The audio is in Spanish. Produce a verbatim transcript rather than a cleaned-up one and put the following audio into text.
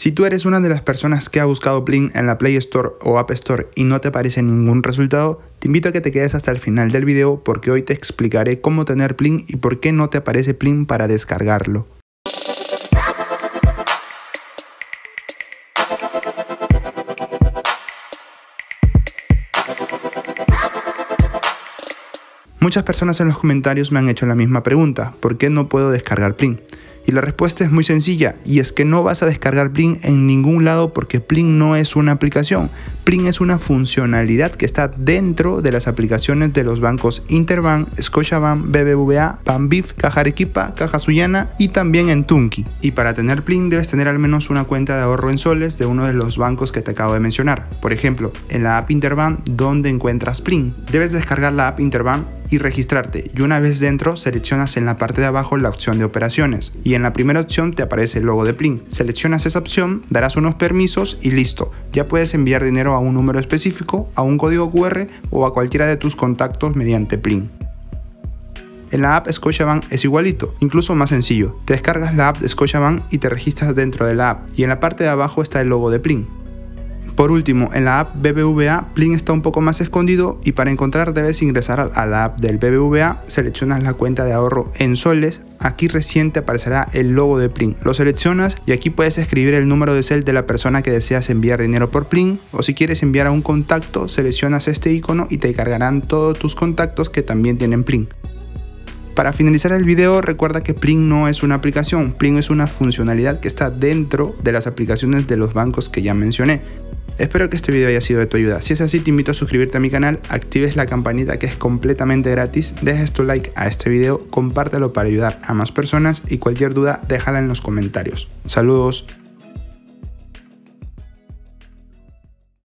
Si tú eres una de las personas que ha buscado Plin en la Play Store o App Store y no te aparece ningún resultado, te invito a que te quedes hasta el final del video porque hoy te explicaré cómo tener Plin y por qué no te aparece Plin para descargarlo. Muchas personas en los comentarios me han hecho la misma pregunta, ¿por qué no puedo descargar Plin? Y la respuesta es muy sencilla, y es que no vas a descargar Plin en ningún lado porque Plin no es una aplicación. Plin es una funcionalidad que está dentro de las aplicaciones de los bancos Interbank, Scotiabank, B B V A, Banbif, Caja Arequipa, Caja Sullana y también en Tunki. Y para tener Plin debes tener al menos una cuenta de ahorro en soles de uno de los bancos que te acabo de mencionar. Por ejemplo, en la app Interbank, ¿dónde encuentras Plin? Debes descargar la app Interbank y registrarte, y una vez dentro seleccionas en la parte de abajo la opción de operaciones y en la primera opción te aparece el logo de Plin. Seleccionas esa opción, darás unos permisos y listo, ya puedes enviar dinero a un número específico, a un código cu erre o a cualquiera de tus contactos mediante Plin. En la app Scotiabank es igualito, incluso más sencillo. Te descargas la app de Scotiabank y te registras dentro de la app y en la parte de abajo está el logo de Plin. Por último, en la app B B V A, Plin está un poco más escondido y para encontrar debes ingresar a la app del B B V A, seleccionas la cuenta de ahorro en soles, aquí recién te aparecerá el logo de Plin, lo seleccionas y aquí puedes escribir el número de cel de la persona que deseas enviar dinero por Plin, o si quieres enviar a un contacto, seleccionas este icono y te cargarán todos tus contactos que también tienen Plin. Para finalizar el video, recuerda que Plin no es una aplicación, Plin es una funcionalidad que está dentro de las aplicaciones de los bancos que ya mencioné. Espero que este video haya sido de tu ayuda. Si es así, te invito a suscribirte a mi canal, actives la campanita que es completamente gratis, dejes tu like a este video, compártelo para ayudar a más personas y cualquier duda déjala en los comentarios. Saludos.